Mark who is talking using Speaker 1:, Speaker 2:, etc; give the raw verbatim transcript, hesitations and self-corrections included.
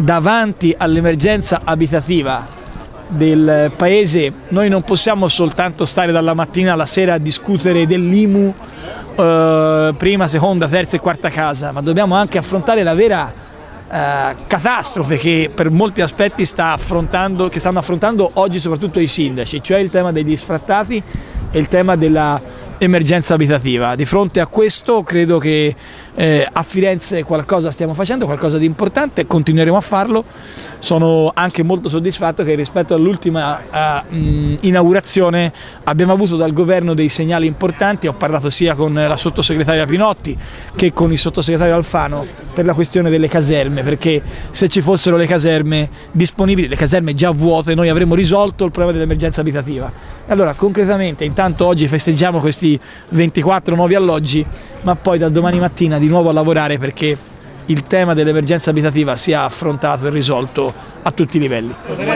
Speaker 1: davanti all'emergenza abitativa del paese noi non possiamo soltanto stare dalla mattina alla sera a discutere dell'I M U, eh, prima, seconda, terza e quarta casa, ma dobbiamo anche affrontare la vera eh, catastrofe che per molti aspetti sta affrontando, che stanno affrontando oggi soprattutto i sindaci, cioè il tema degli sfrattati e il tema della emergenza abitativa. Di fronte a questo credo che eh, a Firenze qualcosa stiamo facendo, qualcosa di importante, continueremo a farlo. Sono anche molto soddisfatto che rispetto all'ultima uh, mh, inaugurazione abbiamo avuto dal governo dei segnali importanti. Ho parlato sia con la sottosegretaria Pinotti che con il sottosegretario Alfano per la questione delle caserme, perché se ci fossero le caserme disponibili, le caserme già vuote, noi avremmo risolto il problema dell'emergenza abitativa. E allora concretamente intanto oggi festeggiamo questi ventiquattro nuovi alloggi, ma poi da domani mattina di nuovo a lavorare perché il tema dell'emergenza abitativa sia affrontato e risolto a tutti i livelli.